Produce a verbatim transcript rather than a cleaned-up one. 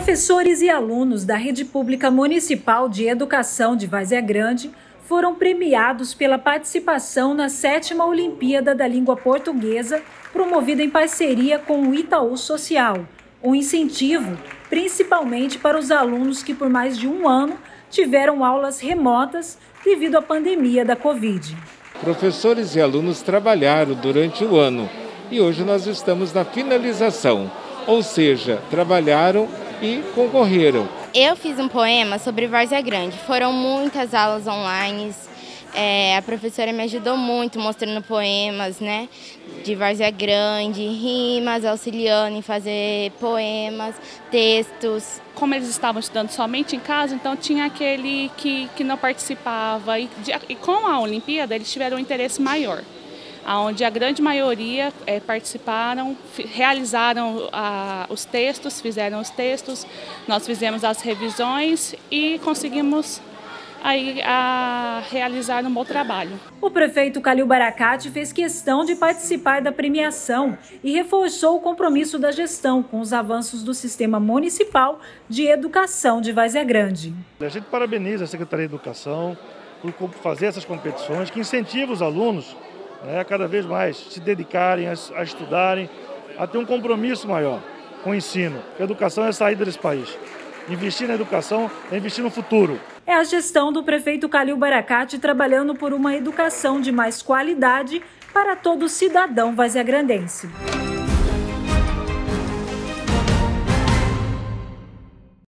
Professores e alunos da Rede Pública Municipal de Educação de Várzea Grande foram premiados pela participação na sétima Olimpíada da Língua Portuguesa, promovida em parceria com o Itaú Social, um incentivo principalmente para os alunos que por mais de um ano tiveram aulas remotas devido à pandemia da Covid. Professores e alunos trabalharam durante o ano e hoje nós estamos na finalização, ou seja, trabalharam e concorreram. Eu fiz um poema sobre Várzea Grande, foram muitas aulas online, é, a professora me ajudou muito mostrando poemas, né, de Várzea Grande, rimas, auxiliando em fazer poemas, textos. Como eles estavam estudando somente em casa, então tinha aquele que, que não participava e, de, e com a Olimpíada eles tiveram um interesse maior, onde a grande maioria é, participaram, realizaram a, os textos, fizeram os textos, nós fizemos as revisões e conseguimos aí, a, realizar um bom trabalho. O prefeito Calil Baracate fez questão de participar da premiação e reforçou o compromisso da gestão com os avanços do Sistema Municipal de Educação de Várzea Grande. A gente parabeniza a Secretaria de Educação por fazer essas competições que incentivam os alunos, né, cada vez mais se dedicarem a, a estudarem, a ter um compromisso maior com o ensino. A educação é a saída desse país. Investir na educação é investir no futuro. É a gestão do prefeito Calil Baracate trabalhando por uma educação de mais qualidade para todo cidadão varzeagrandense.